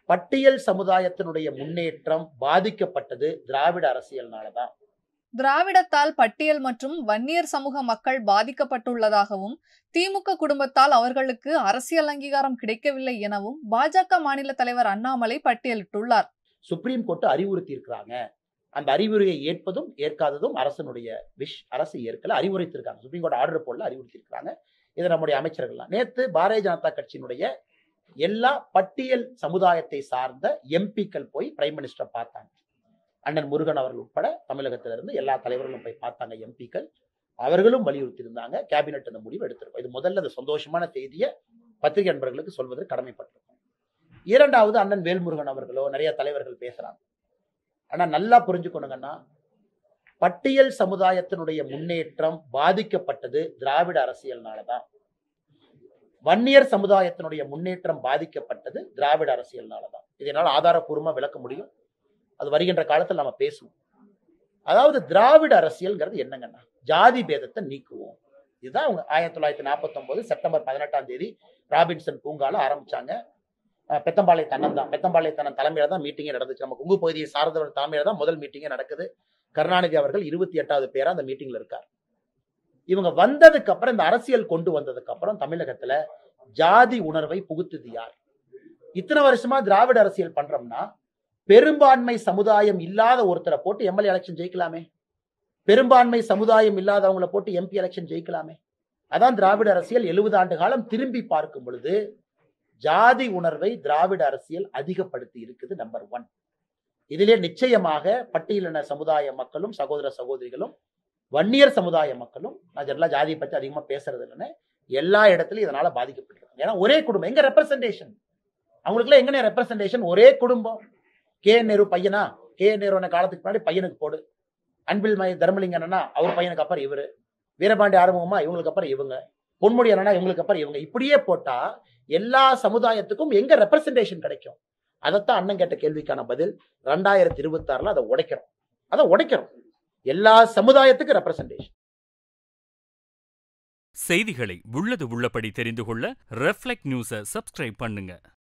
பட்டியல் சமுதாயத்தினுடைய முன்னேற்றம் பாதிக்கப்பட்டது திராவிட அரசியல்னாலதான். திராவிடத்தால் பட்டியல் மற்றும் வன்னியர் சமூக மக்கள் பாதிக்கப்பட்டுள்ளதாகவும், திமுக குடும்பத்தால் அவர்களுக்கு அரசியல் அங்கீகாரம் கிடைக்கவில்லை எனவும் பாஜக மாநில தலைவர் அண்ணாமலை பட்டியலிட்டுள்ளார். சுப்ரீம் கோர்ட் அறிவுறுத்தி இருக்கிறாங்க. அந்த அறிவுரையை ஏற்பதும் ஏற்காததும் அரசனுடைய அரசு ஏற்கல, அறிவுரைத்திருக்காங்க. சுப்ரீம் கோர்ட் ஆர்டர் போடல, அறிவுறுத்தி இருக்காங்க. இதை நம்முடைய அமைச்சர்கள் நேத்து பாரதிய ஜனதா கட்சியினுடைய எல்லா பட்டியல் சமுதாயத்தை சார்ந்த எம்பிக்கள் போய் பிரைம் மினிஸ்டர் பார்த்தாங்க. அண்ணன் முருகன் அவர்கள் உட்பட தமிழகத்திலிருந்து எல்லா தலைவர்களும் போய் பார்த்தாங்க எம்பிக்கள். அவர்களும் வலியுறுத்தி இருந்தாங்க. கேபினெட் அந்த முடிவு எடுத்திருக்கோம். இது முதல்ல அந்த சந்தோஷமான செய்தியை பத்திரிகை நண்பர்களுக்கு சொல்வதற்கு கடமைப்பட்டிருக்கோம். இரண்டாவது, அண்ணன் வேல்முருகன் அவர்களோ நிறைய தலைவர்கள் பேசுறாங்க. ஆனா நல்லா புரிஞ்சுக்கணுங்கன்னா, பட்டியல் சமுதாயத்தினுடைய முன்னேற்றம் பாதிக்கப்பட்டது திராவிட அரசியல்னாலதான். வன்னியர் சமுதாயத்தினுடைய முன்னேற்றம் பாதிக்கப்பட்டது திராவிட அரசியல்னாலதான். இதனால ஆதாரப்பூர்வமா விளக்க முடியும். அது வருகின்ற காலத்தில் நம்ம பேசுவோம். அதாவது திராவிட அரசியல்ங்கிறது என்னங்கன்னா, ஜாதி பேதத்தை நீக்குவோம். இதுதான் அவங்க 1949 செப்டம்பர் 18ஆம் தேதி ராபின்சன் பூங்கால ஆரம்பிச்சாங்க. பெத்தம்பாளையத்தனம் தலைமையில தான் மீட்டிங்கே நடந்துச்சு. நம்ம கொங்கு பகுதியை சார்ந்தவர் தலைமையில தான் முதல் மீட்டிங்கே நடக்குது. கருணாநிதி அவர்கள் 28வது பேரா அந்த மீட்டிங்ல இருக்கார். இவங்க வந்ததுக்கு அப்புறம், இந்த அரசியல் கொண்டு வந்ததுக்கு அப்புறம் தமிழகத்துல ஜாதி உணர்வை புகுத்துது யார்? இத்தனை வருஷமா திராவிட அரசியல் பண்றோம்னா, பெரும்பான்மை சமுதாயம் இல்லாத ஒருத்தரை போட்டு எம்எல்ஏ எலெக்ஷன் ஜெயிக்கலாமே, பெரும்பான்மை சமுதாயம் இல்லாதவங்களை போட்டு எம்பி எலெக்ஷன் ஜெயிக்கலாமே. அதான் திராவிட அரசியல். 70 ஆண்டு காலம் திரும்பி பார்க்கும் பொழுது ஜாதி உணர்வை திராவிட அரசியல் அதிகப்படுத்தி இருக்குது. நம்பர் 1. இதிலே நிச்சயமாக பட்டியலின சமுதாய மக்களும் சகோதர சகோதரிகளும் வன்னியர் சமுதாய மக்களும், நான் ஜெனரலா ஜாதியை பற்றி அதிகமா பேசுறது இல்லைன்னு, எல்லா இடத்துலயும் இதனால பாதிக்கப்பட்டிருக்காங்க. ஏன்னா ஒரே குடும்பம், எங்க ரெப்ரசன்டேஷன்? அவங்களுக்குலாம் எங்க ரெப்ரசன்டேஷன்? ஒரே குடும்பம். கே நேரு பையனா? கே நேரு காலத்துக்கு முன்னாடி பையனுக்கு போடு. அன்பில் தர்மலிங்கனா அவர் பையனுக்கு அப்புறம் இவரு, வீரபாண்டி ஆறுமுகமா இவங்களுக்கு அப்புறம் இவங்க, பொன்முடி அண்ணா இவங்களுக்கு அப்புறம் இவங்க. இப்படியே போட்டா எல்லா சமுதாயத்துக்கும் எங்க ரெப்ரசன்டேஷன் கிடைக்கும்? அதைத்தான் அண்ணன் கேட்ட கேள்விக்கான பதில். 2026 அதை உடைக்கிறோம். எல்லா சமுதாயத்துக்கும் ரெப்ரசன்டேஷன். செய்திகளை உள்ளது உள்ளபடி தெரிந்து கொள்ள ரெஃப்ளெக்ட் நியூஸை சப்ஸ்கிரைப் பண்ணுங்க.